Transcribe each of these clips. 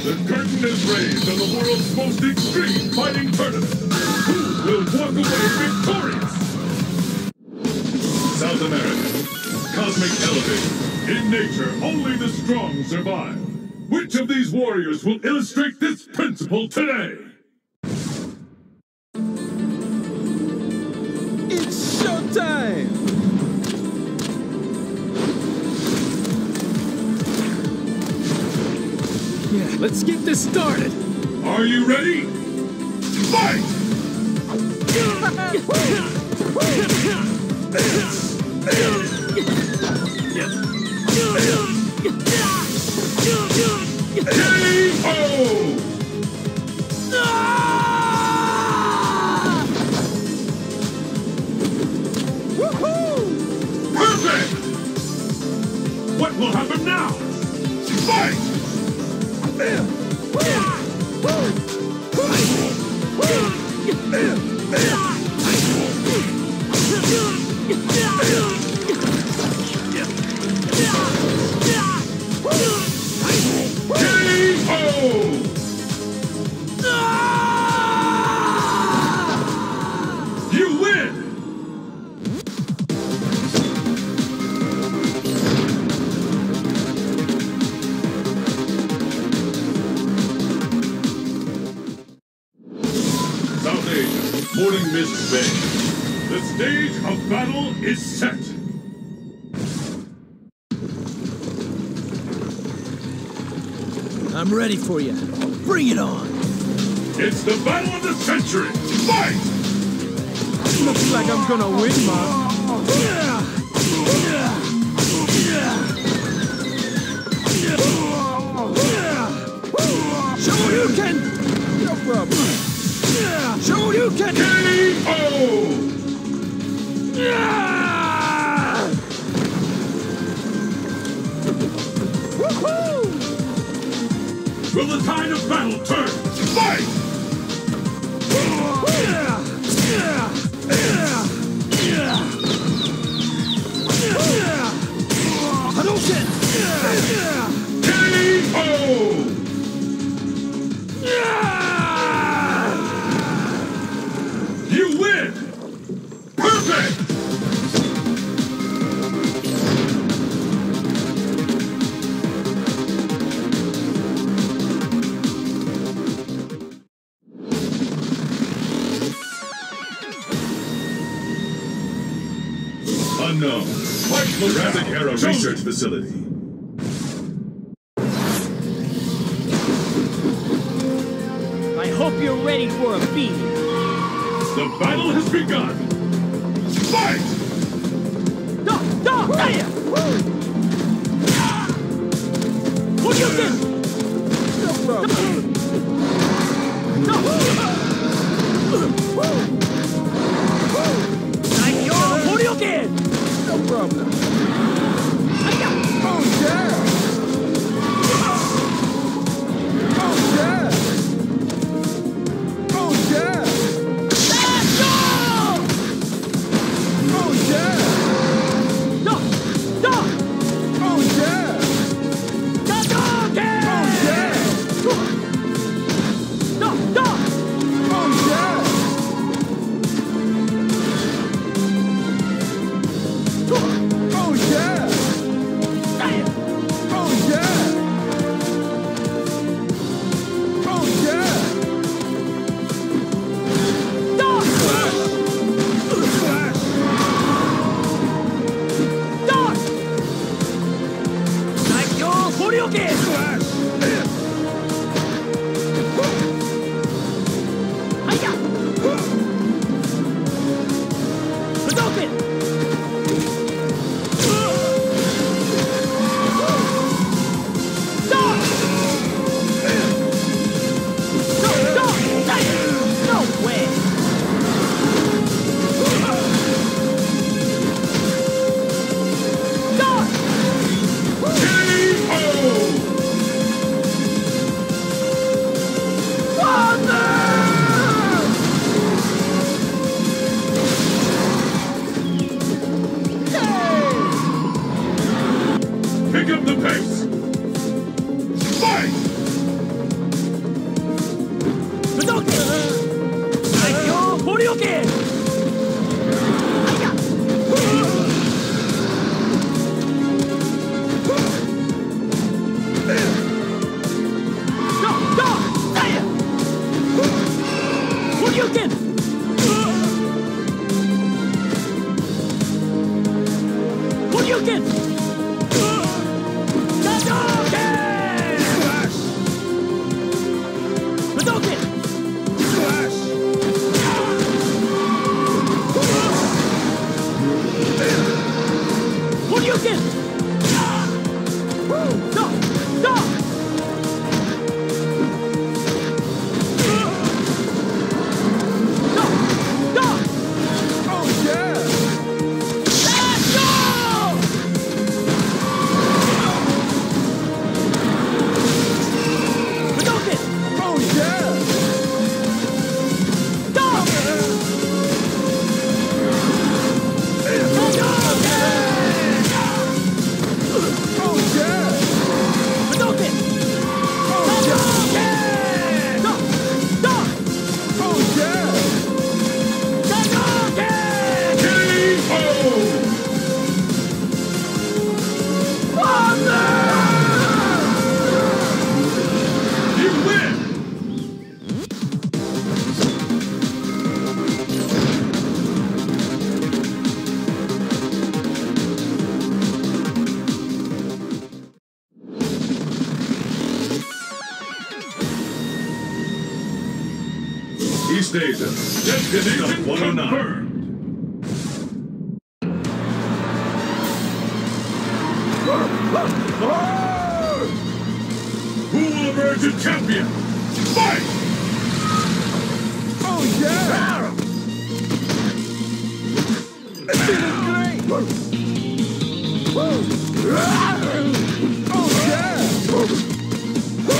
The curtain is raised on the world's most extreme fighting tournament. Who will walk away victorious? South America. Cosmic elevator. In nature, only the strong survive. Which of these warriors will illustrate this principle today? It's showtime! Yeah, let's get this started! Are you ready? Fight! K.O. Perfect! What will happen now? Fight! You win! South Asia, Morning Mist Bay. The stage of battle is set. I'm ready for you. Bring it on! It's the battle of the century! Fight! Looks like I'm gonna win, Mom. Shoryuken! No problem. Shoryuken! K.O. Will the tide of battle turn? Fight! Hadouken! K.O. You win! Perfect! Unknown. Jurassic Era Research Facility. I hope you're ready for a beat. The battle has begun. Fight! No problem. No problem. Oh, yeah! Oh, yeah! Oh, yeah! Oh, yeah! Oh, yeah! Oh, Hadouken! Hadouken! Hadouken! Stop! Stop! Stop! Stop! Oh yeah! Let's go! Hadouken! Oh yeah! Stop! Oh yeah! Hadouken! Oh yeah! Stop! Stop! Oh yeah! Hadouken! KO! You win! East Asia, Destination 109. Confirmed. Who will emerge a champion? Fight! Oh yeah! This is great! Oh yeah!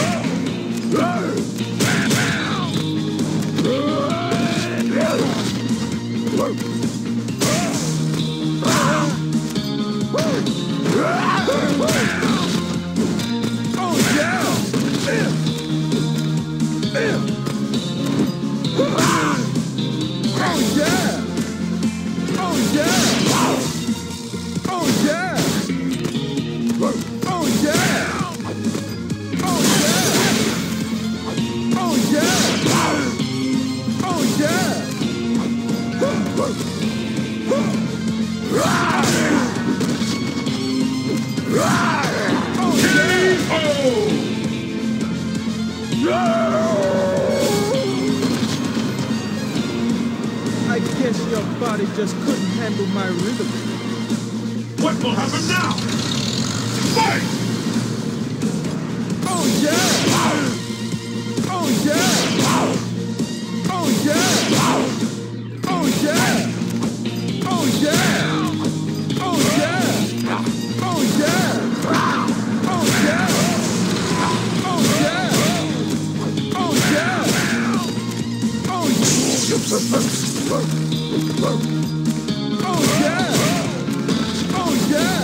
Oh yeah! Oh yeah! Oh yeah! Oh yeah! Oh yeah! Oh yeah! Oh yeah! I guess your body just couldn't handle my rhythm. What will happen now? Fight! Oh yeah! Oh yeah! Oh yeah! Oh yeah! Oh yeah! Oh yeah! Oh yeah! Oh yeah! Oh yeah! Oh yeah! Oh yeah! Oh yeah!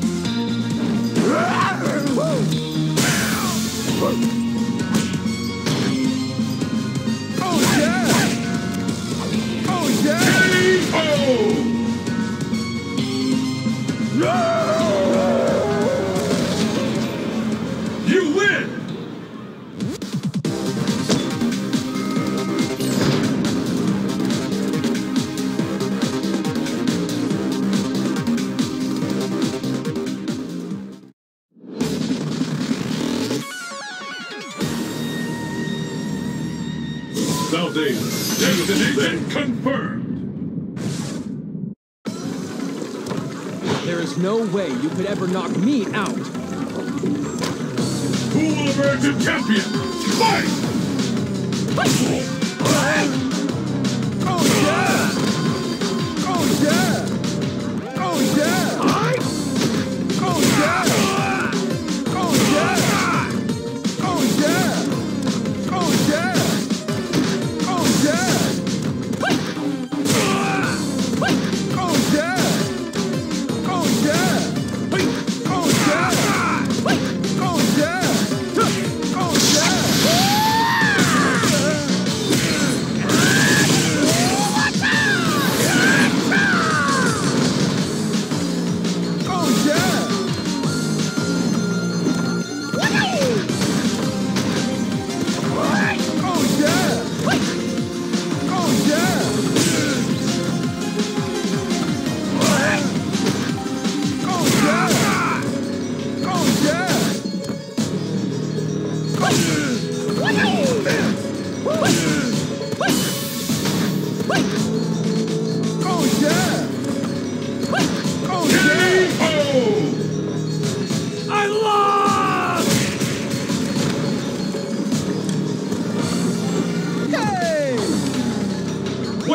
Oh yeah! Oh yeah! You win! South Asia, destination confirmed! There is no way you could ever knock me out. Who will emerge a champion? Fight! Oh yeah! Oh yeah! Oh yeah! Oh yeah! Oh yeah! Oh yeah! Oh yeah! Oh yeah! Oh yeah! Oh yeah! Oh yeah! Oh yeah!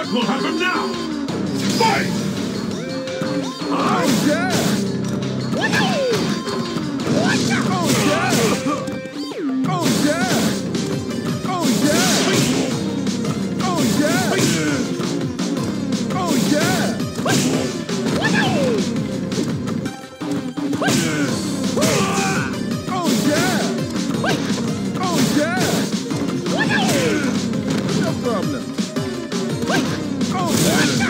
What will happen now? Fight! Oh, yeah! Oh, yeah! Oh, yeah! Oh, yeah! Oh, yeah! Oh, yeah! Oh, yeah! Oh, yeah! No problem. Oh, yeah!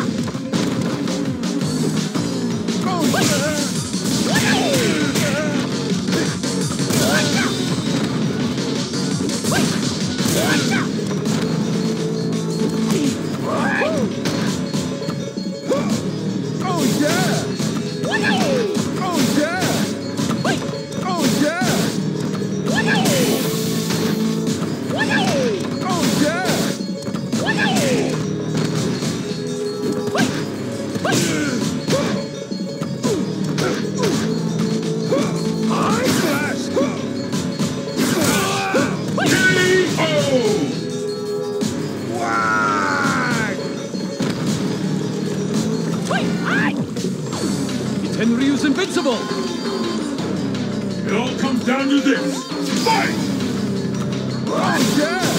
Tenryu's invincible! It all comes down to this. Fight! Oh, yeah!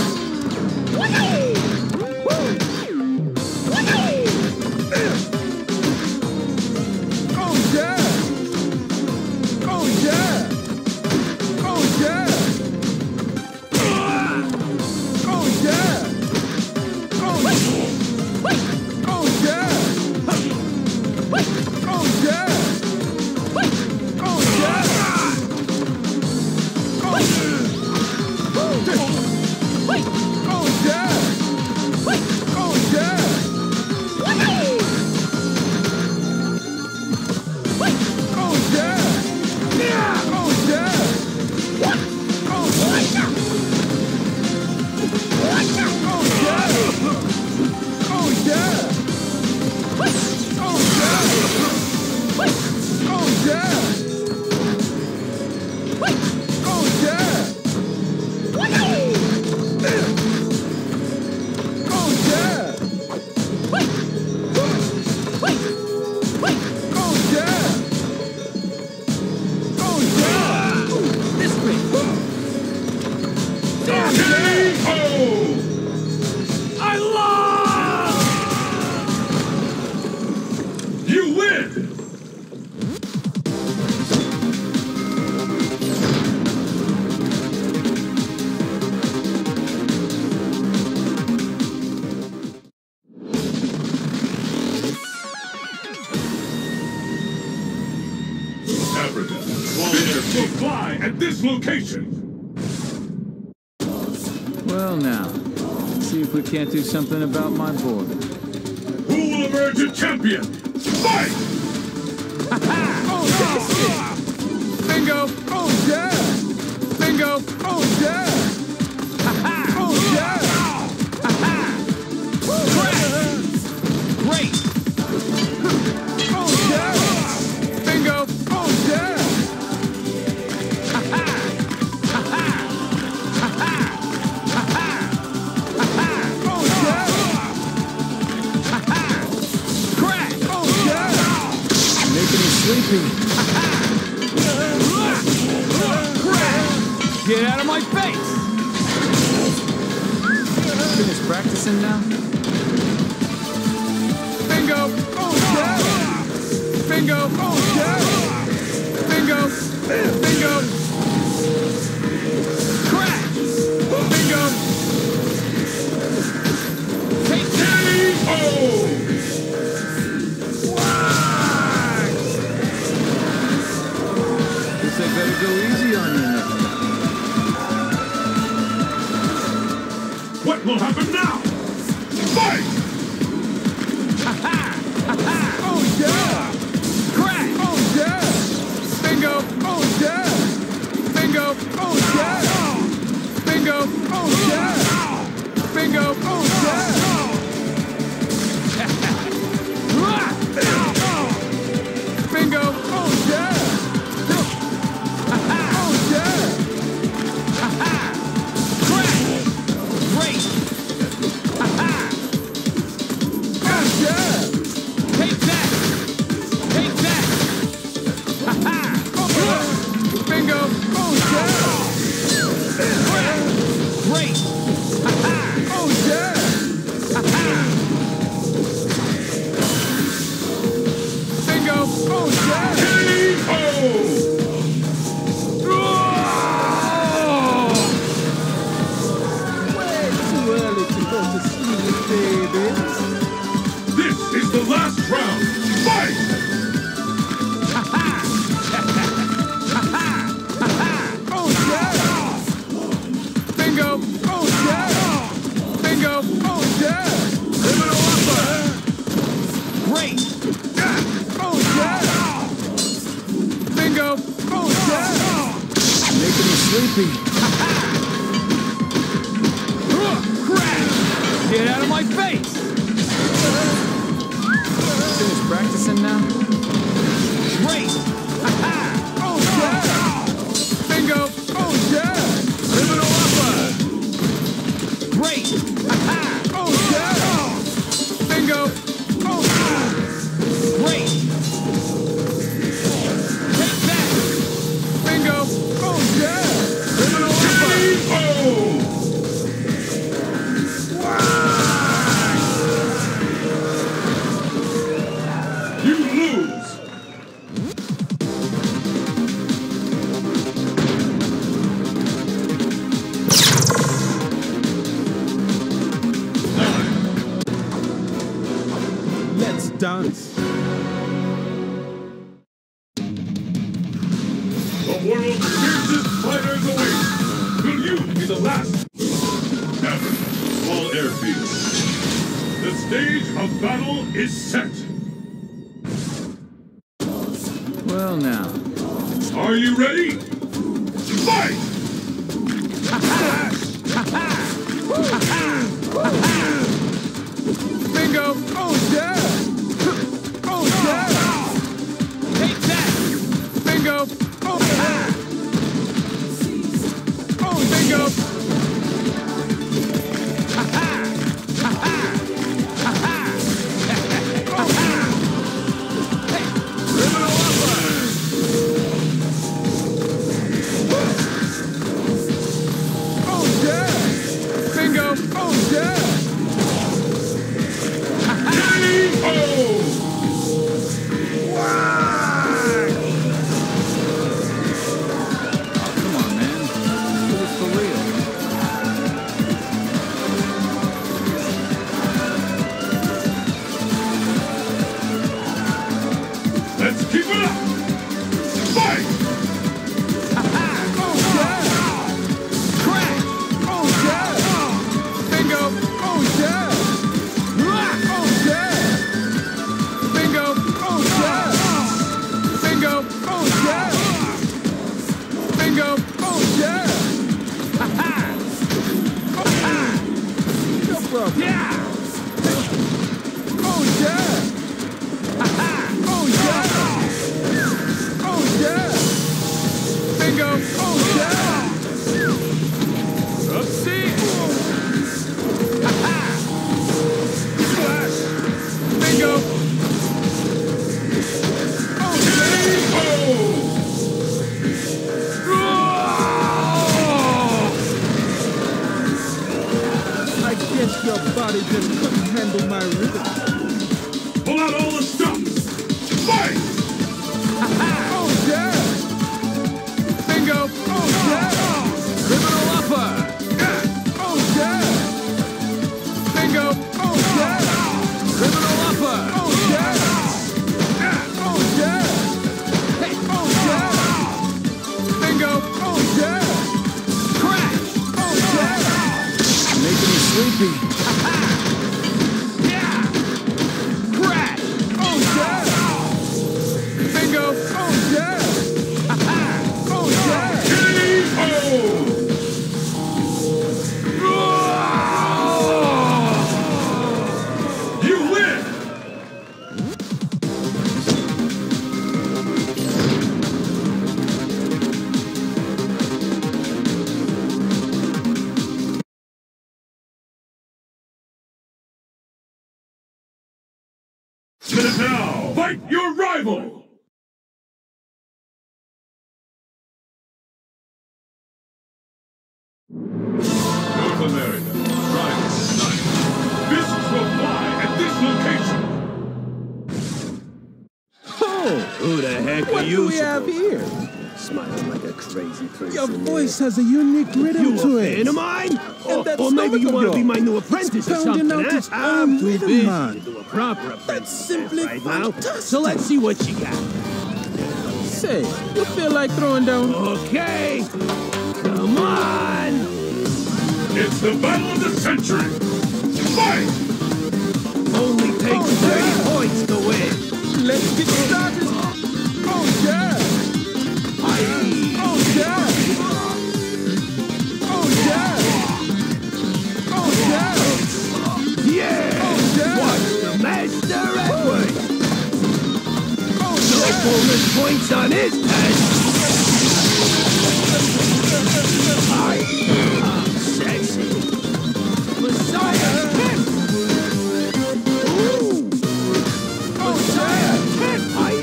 You win! Africa, spirits will fly at this location! Well now, see if we can't do something about my boy. Who will emerge a champion? Fight! Bingo! Oh, yeah! Bingo! Oh, yeah! Oh, yeah! Great! Oh, yeah! Bingo! Oh, yeah! Sleepy! Get out of my face! Finish practicing now? Bingo! Oh, yeah! Bingo! Oh, yeah! Bingo! Bingo! Crack! Bingo! Take that! Oh! Guess I better go easy on you now. What will happen now? Fight! Oh, yeah! Crack! Oh, yeah! Bingo! Oh, yeah! Bingo! Oh, yeah! Oh, yeah! Way too early to go to sleep, baby. This is the last round. Fight! Oh, yeah! Bingo! Oh, yeah! Bingo! Oh, yeah! Criminal upper! Great! Oh, yeah! Bingo! Oh, yeah! Making me sleepy. Crash! Get out of my face! Finish practicing now? Great! Oh, yeah! Bingo! Oh, yeah! Criminal upper! Great! Oh, yeah! Bingo! Oh, yeah! Great! Take that! Bingo! Oh, yeah! Criminal upper! You lose! Let's dance. The world's fiercest fighters await! Will you be the last? Ever. Small airfield. The stage of battle is set. Well, now. Are you ready? Fight! Bingo! Oh, yeah! Oh, yeah! Take that! Bingo! Oh, yeah! Oh, bingo! Criminal upper! Oh, yeah! Bingo! Oh, yeah! Oh, come on, man. Do this for real. Let's keep it up! Fight! Oh, yeah! Crash! Oh, yeah! Bingo! Oh, yeah! Oh, yeah! Bingo! Oh, yeah! Bingo! Oh, yeah! Bingo! Oh, yeah! No problem. Yeah! Oh, yeah! Oh, yeah! Oh, yeah! Bingo! Oh, yeah! Oopsie! Splash! Bingo! Oh, yeah! I guess your body just couldn't handle my rhythm. Pull out all the stops! Fight! Oh, yeah! Bingo! Oh, yeah! Criminal upper! Oh, yeah! Bingo! Oh, yeah! Criminal upper! Oh, yeah! Oh, yeah! Oh, yeah! Bingo! Oh, yeah! Crash! Oh, yeah! Making me sleepy. Yeah! Crash! Oh, yeah! Bingo! Oh, yeah! Oh, yeah! You win! Minute now! Fight your rival! North America, Friday night. Fists will fly at this location! Oh, Who the heck What are do you? we have here? Smiling like a crazy person. Your voice has a unique rhythm You to a it. fan of mine? And that Or maybe you stomach want of to be my yours. new apprentice or It's pounding something, out huh? its I'm own too rhythm, busy man. to do a proper apprentice That's simply right now. fantastic. So let's see what you got. Say, you feel like throwing down? Okay. Come on. It's the battle of the century! Fight! Only takes 30 points to win. Let's get started. Oh, yeah. Aye. Oh, yeah. Oh, yeah. Oh, yeah. Yeah. Oh, yeah. Watch the master at work. Oh, No yeah. bonus points on his test. I'm sexy. Messiah kick. Ooh. Messiah kick. Aye.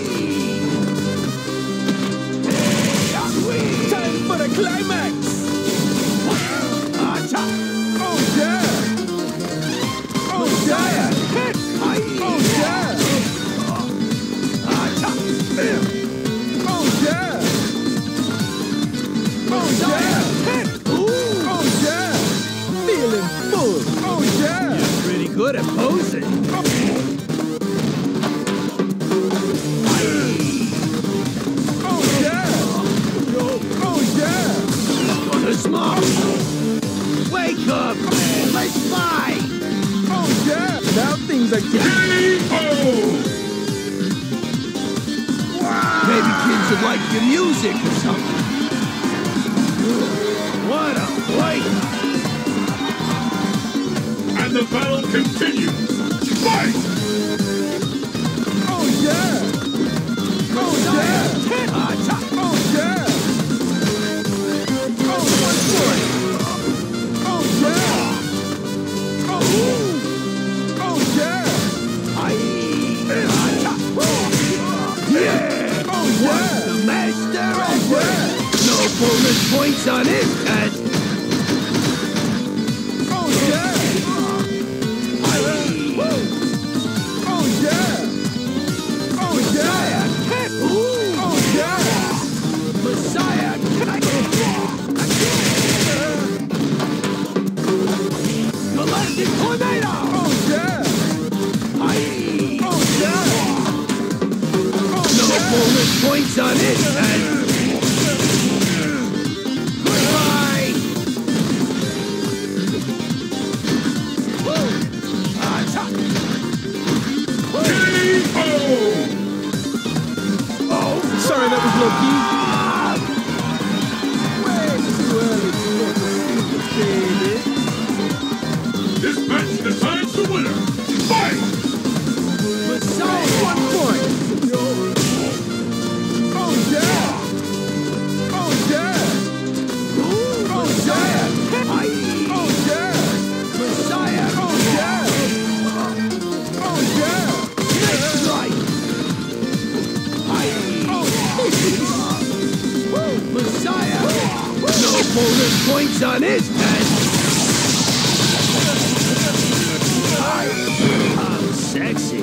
Hey, sweet. Time for the climax. Acha. Oh, yeah. Oh, Messiah yeah. kick. Aye. Oh, yeah. Acha. Oh, yeah. Oh, yeah. Kick. Ooh. Oh, yeah. Feeling full. Oh, yeah. You're pretty good at posing. Oh, yeah. Oh, yeah. Gonna smoke. Wake up. Let's fight. Oh, yeah. Now things are getting... K.O. Maybe kids would like your music or something. What a fight. And the battle continues! Fight! Oh, yeah. Oh, yeah. Hit. Acha. Oh, yeah. Oh, 1 point. Oh, yeah. Oh, oh, yeah. Aye. Acha. Yeah. Oh, yeah. The master at work. Yeah. No bonus points on his test. Oh, yeah. Aye. Oh, yeah. Oh, yeah. Messiah kick. Ooh. Oh, yeah. Messiah kick. Galactic tornado. Oh, yeah. Aye. Oh, yeah. No bonus points on his test. Goodbye. Woo. Acha. K.O. Oh, Sorry, that was low-key. Way too early to get to see the baby. This match decides the winner! Fight! Messiah. 1 point. Oh, yeah. Oh, yeah. Ooh, Messiah. Aye. Oh, yeah. Messiah. Oh, yeah. Oh, yeah. Next right. Aye. Woo, Messiah. No bonus points on his test. I'm sexy.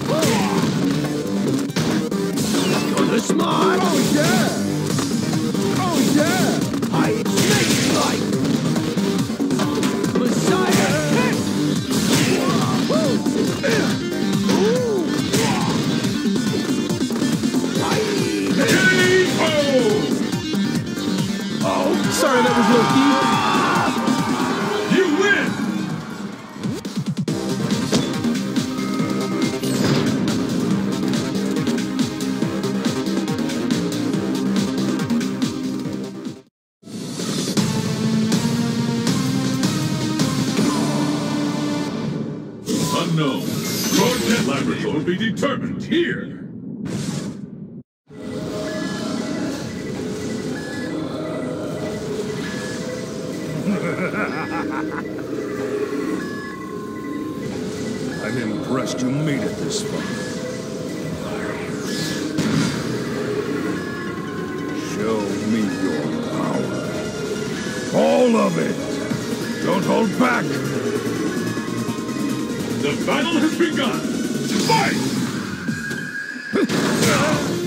Gonna smart. Oh, yeah. Oh, yeah. I snake like. Messiah kick. Woo. Ooh. Aye. K.O. Oh, Sorry, that was low-key. You win! Unknown. Your death laboratory will be determined here. I'm impressed you made it this far. Show me your power. All of it! Don't hold back! The battle has begun! Fight!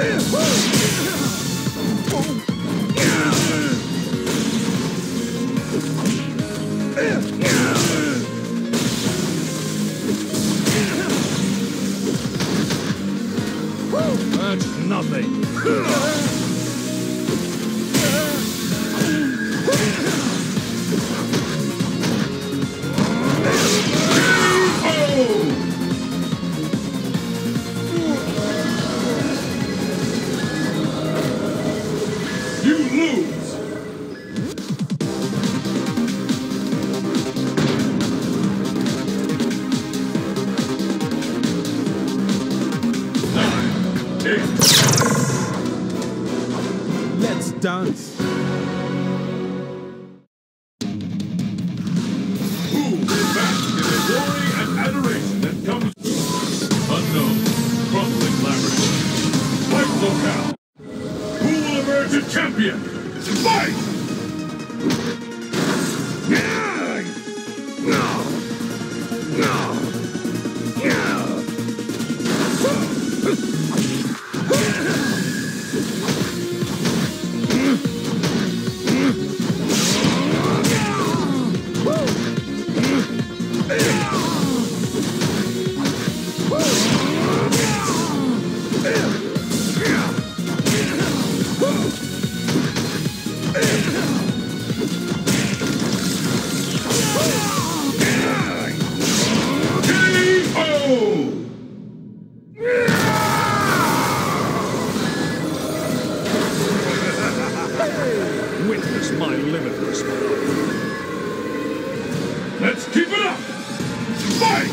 That's nothing. You lose! Let's dance. Who will bask in the glory and adoration that comes unknown, crumbling labyrinth? Fight locale! Who will emerge a champion? Fight! Witness my limitless power. Let's keep it up! Fight!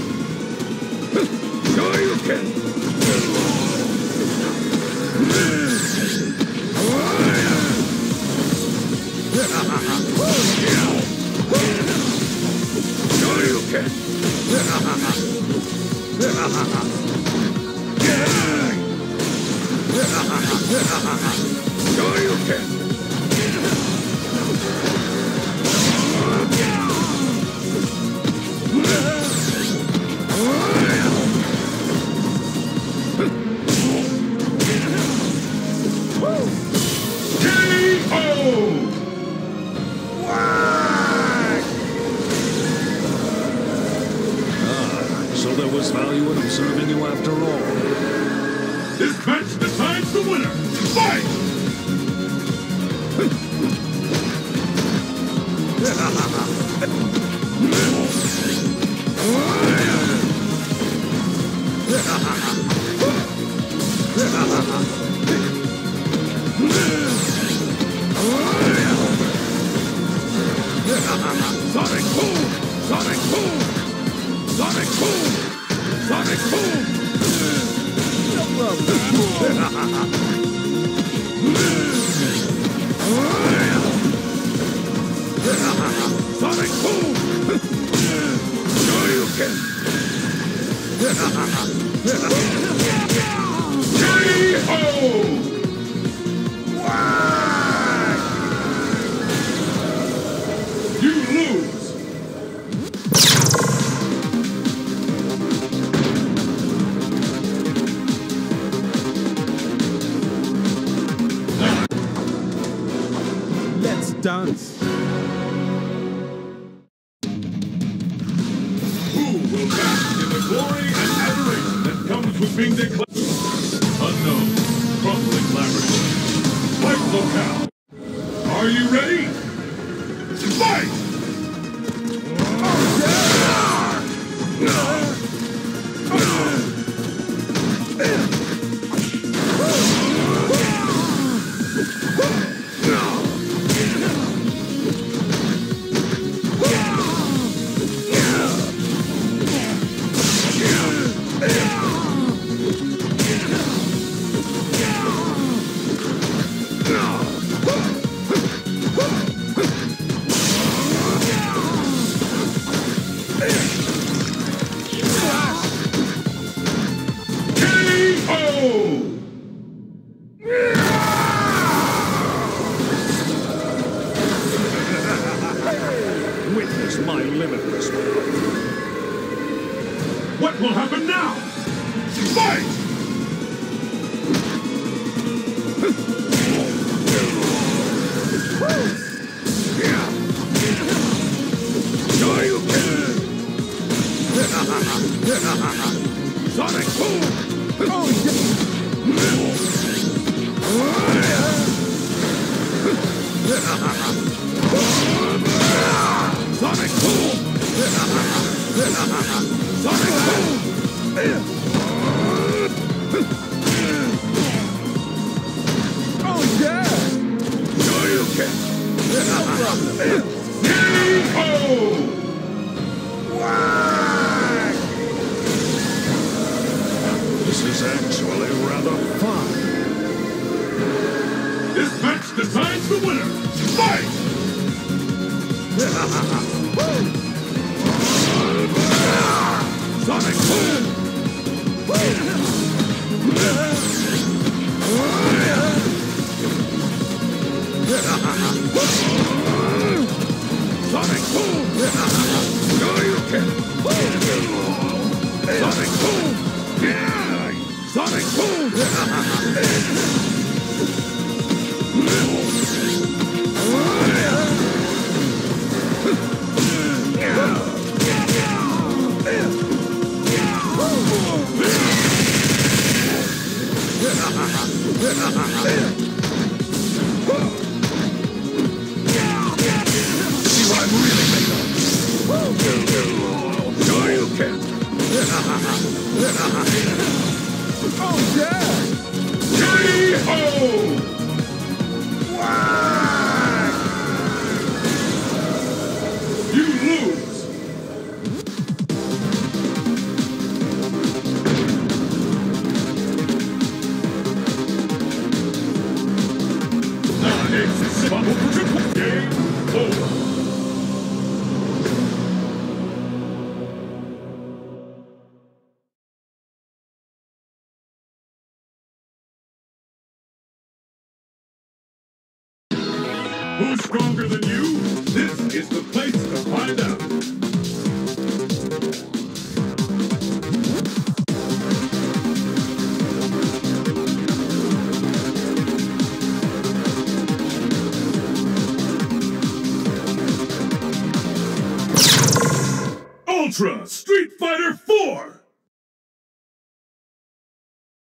Sure you can. Sure you can. Sure you can. So there was value in observing you after all. This match decides the winner! Fight! Sonic Boom! Sonic Boom! Sonic Boom! Sonic Boom! Sonic Boom! Sure you can! K.O. You lose! Let's dance. Who will bask in the glory and adoration that comes with being declared unknown, crumbling labyrinth? Fight locale! Are you ready? Fight! Sonic Boom! Oh, yeah! Sure you can! K.O. Whack! This is actually rather fun. This match decides the winner. Fight! Sonic Boom! Sonic Boom! Sure you can! Sonic Boom! Yeah! Sonic Boom! See what I'm really made of? Sure you can! Oh, yeah! K.O. Whack! You lose. Game over. Who's stronger than you? This is the place to find out. Ultra Street Fighter 4!